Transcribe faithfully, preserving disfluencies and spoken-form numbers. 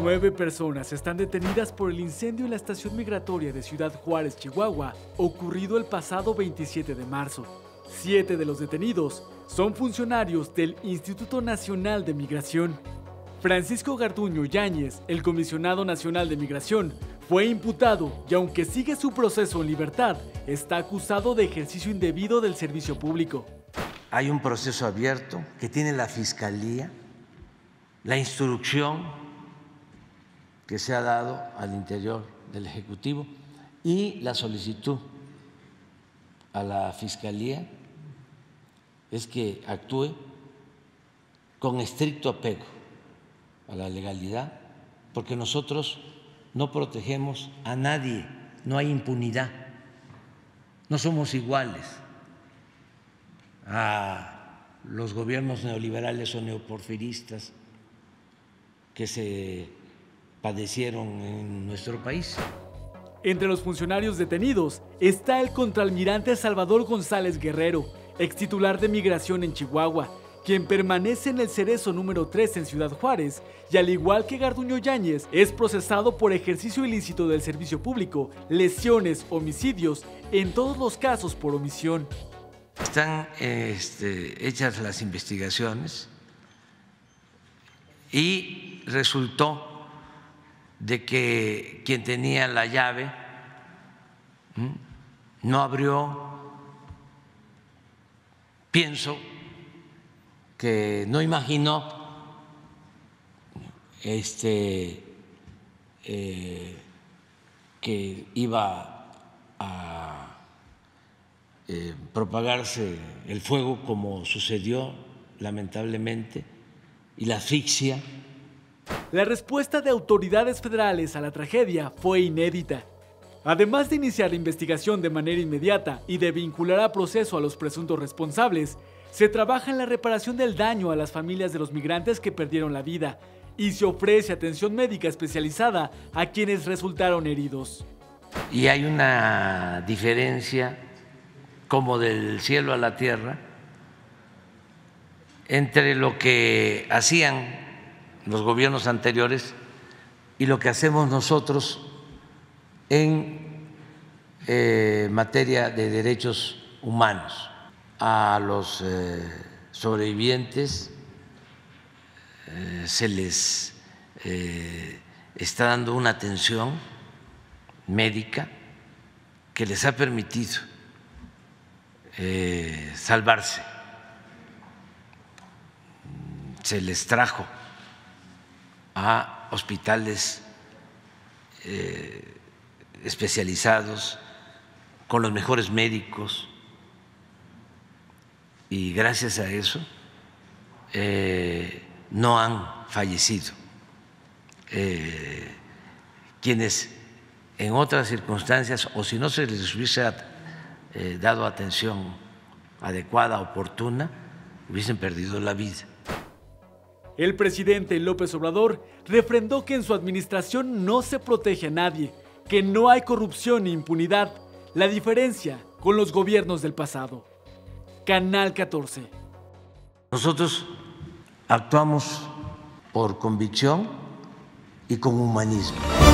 Nueve personas están detenidas por el incendio en la estación migratoria de Ciudad Juárez, Chihuahua, ocurrido el pasado veintisiete de marzo. Siete de los detenidos son funcionarios del Instituto Nacional de Migración. Francisco Garduño Yáñez, el comisionado nacional de migración, fue imputado y aunque sigue su proceso en libertad, está acusado de ejercicio indebido del servicio público. Hay un proceso abierto que tiene la Fiscalía, la instrucción que se ha dado al interior del Ejecutivo y la solicitud a la Fiscalía es que actúe con estricto apego a la legalidad, porque nosotros no protegemos a nadie, no hay impunidad, no somos iguales a los gobiernos neoliberales o neoporfiristas que se padecieron en nuestro país. Entre los funcionarios detenidos está el contraalmirante Salvador González Guerrero, ex titular de Migración en Chihuahua, quien permanece en el Cerezo número tres en Ciudad Juárez, y al igual que Garduño Yáñez, es procesado por ejercicio ilícito del servicio público, lesiones, homicidios, en todos los casos por omisión. Están este, hechas las investigaciones y resultó de que quien tenía la llave no abrió, pienso que no imaginó este, eh, que iba a eh, propagarse el fuego como sucedió lamentablemente y la asfixia. La respuesta de autoridades federales a la tragedia fue inédita. Además de iniciar la investigación de manera inmediata y de vincular a proceso a los presuntos responsables, se trabaja en la reparación del daño a las familias de los migrantes que perdieron la vida y se ofrece atención médica especializada a quienes resultaron heridos. Y hay una diferencia como del cielo a la tierra entre lo que hacían los gobiernos anteriores y lo que hacemos nosotros en eh, materia de derechos humanos. A los eh, sobrevivientes eh, se les eh, está dando una atención médica que les ha permitido eh, salvarse. Se les trajo a hospitales eh, especializados con los mejores médicos y gracias a eso eh, no han fallecido. Eh, quienes en otras circunstancias o si no se les hubiese eh, dado atención adecuada, oportuna, hubiesen perdido la vida. El presidente López Obrador refrendó que en su administración no se protege a nadie, que no hay corrupción ni impunidad, la diferencia con los gobiernos del pasado. Canal catorce. Nosotros actuamos por convicción y con humanismo.